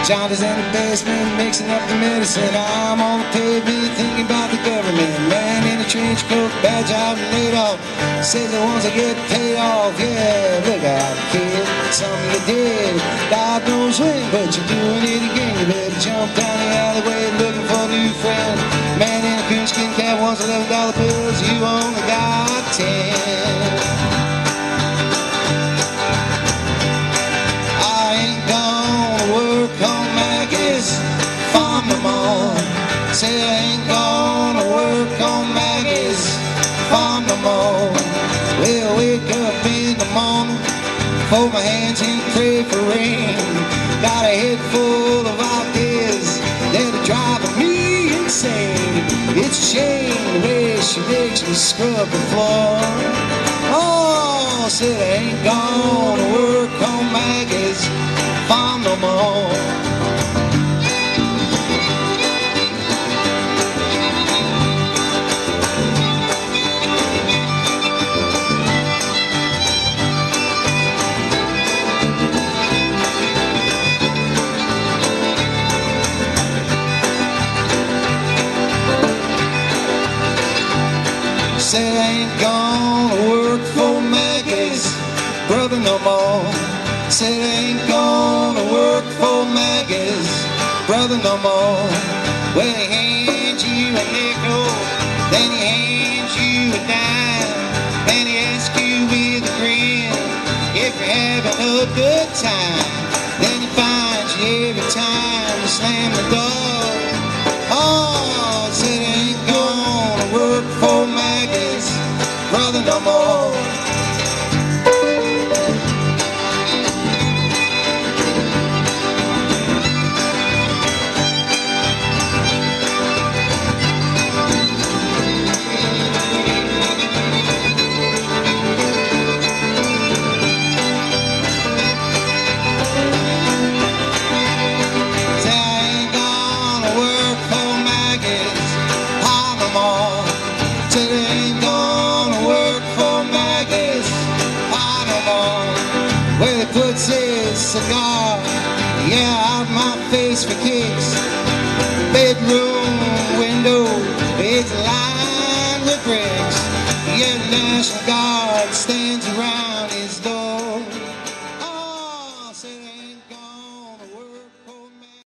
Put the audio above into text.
Johnny's in the basement mixing up the medicine. I'm on the pavement thinking about the government. Man in a trench coat, badge out and laid off. Says he wants to get paid off. Yeah, look out, kid, something you did. God knows when, but you're doing it again. You better jump down the alleyway looking for a new friend. Man in a coonskin cap wants $11 bills. You only got 10. Say I ain't gonna work on Maggie's farm no more. Well, wake up in the morning, fold my hands and pray for rain. Got a head full of ideas that are driving me insane. It's a shame the way she makes me scrub the floor. Oh, said I ain't gonna work on Maggie's farm no more. Said I ain't gonna work for Maggie's brother no more. Said I ain't gonna work for Maggie's brother no more. Well, he hands you a nickel, then he hands you a dime, then he asks you with a grin if you're having a good time. Then he finds you every time you slam the door. Oh, said I ain't gonna work for Maggie's brother no more. Puts his cigar, yeah, out my face for kicks. Bedroom window, it's lined with bricks. Yeah, National Guard